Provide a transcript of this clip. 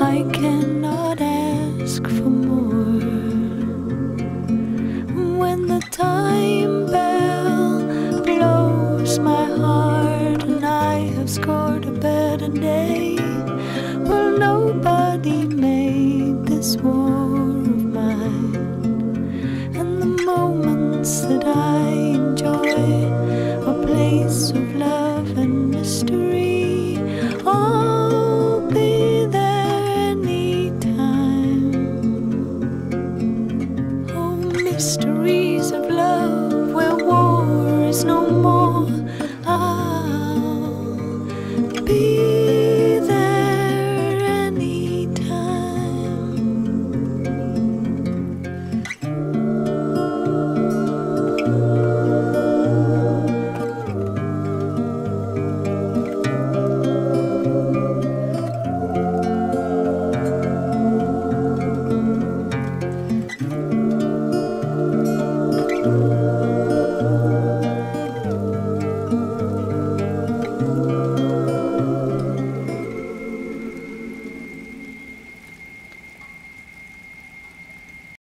I cannot ask for more. When the time bell blows my heart and I have scored a better day, well, nobody made this war.